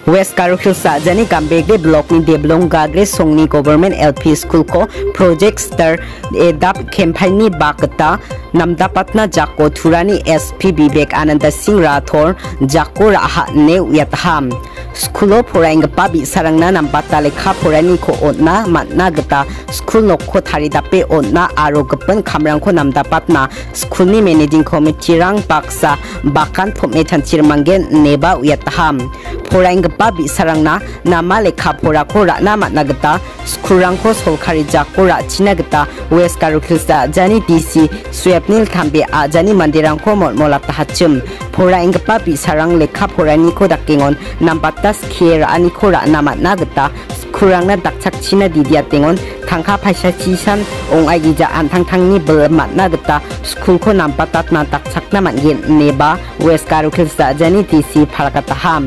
West Karukhilsa jani Kambegre block ni Deblong Gagre Songni Government LP School ko Project Star edap campaign ni bakata namdapatna jako thurani SP Vivek Ananda Singh Rathor jako raha ne uyatham School phoraing pabi sarangna nampata lekha phorani ko onna matna gata school nokko tharidape onna aro gapan khamrang ko namdapatna school ni managing committee rang baksa bakan thome thanchir mangen neba uyatham phoraing pabi sarangna nama lekha phora ko rana matna gata school rang ko solkhari jako ra china gata West Karukhilsa jani DC Swapnil Thambe a jani mandirang ko molata hachum phoraing pabi sarang lekha phorani ko dakingon nambatas kher ani khora namat nagata kurangna dakchak china didia tengon thangkha phaisa chisan ong ai ja an thangni bel mat nagata school ko nampatat na dakchak na mangen neba West Karukhilsa jani DC pharakata ham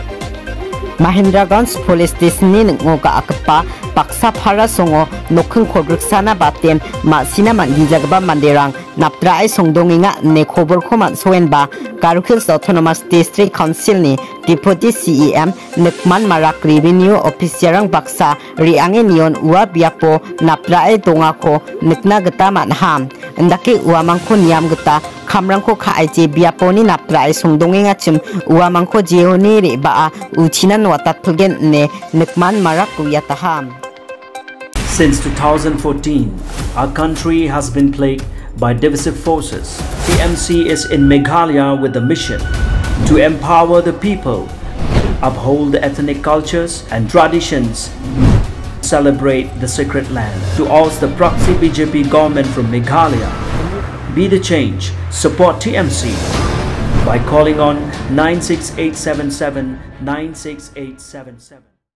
Mahendraganj Police Station ni ngoga akpa paksa phara songo nokhung khoruksana batem masina mangjagba manderang naptra ai songdonginga ne khobor khoman soenba Karukhilsa Autonomous District Council ni Deputy CEM Nikman Marak Revenue Officer rang baksa riange nion ua biapo napra ai donga ko nikna gata manham ndake ua mangko niam gata khamrangko khaije biaponi napra ai songdonginga chim ua mangko jeoni re ba uchinan watat phulgen ne Nikman Marak uyataham. Since 2014, our country has been plagued by divisive forces. TMC is in Meghalaya with a mission to empower the people, uphold the ethnic cultures and traditions, celebrate the sacred land. To oust the proxy BJP government from Meghalaya, be the change, support TMC by calling on 96877 96877.